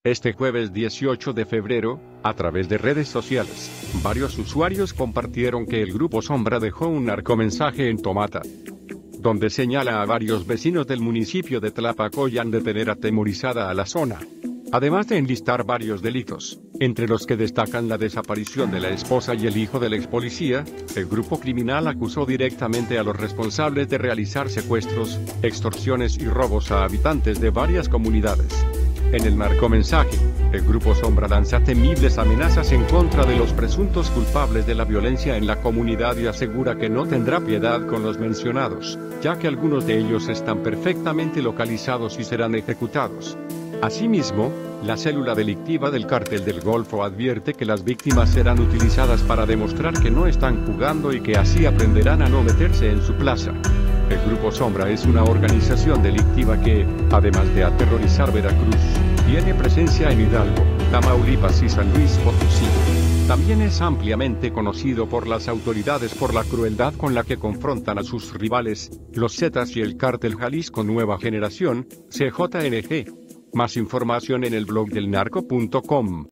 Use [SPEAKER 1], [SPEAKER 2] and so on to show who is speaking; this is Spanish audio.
[SPEAKER 1] Este jueves 18 de febrero, a través de redes sociales, varios usuarios compartieron que el Grupo Sombra dejó un narcomensaje en Tomata, donde señala a varios vecinos del municipio de Tlapacoyan de tener atemorizada a la zona, además de enlistar varios delitos, entre los que destacan la desaparición de la esposa y el hijo del ex policía. El grupo criminal acusó directamente a los responsables de realizar secuestros, extorsiones y robos a habitantes de varias comunidades. En el narcomensaje, el Grupo Sombra lanza temibles amenazas en contra de los presuntos culpables de la violencia en la comunidad y asegura que no tendrá piedad con los mencionados, ya que algunos de ellos están perfectamente localizados y serán ejecutados. Asimismo, la célula delictiva del Cártel del Golfo advierte que las víctimas serán utilizadas para demostrar que no están jugando y que así aprenderán a no meterse en su plaza. El Grupo Sombra es una organización delictiva que, además de aterrorizar Veracruz, tiene presencia en Hidalgo, Tamaulipas y San Luis Potosí. También es ampliamente conocido por las autoridades por la crueldad con la que confrontan a sus rivales, los Zetas y el Cártel Jalisco Nueva Generación, CJNG. Más información en el blog del narco.com.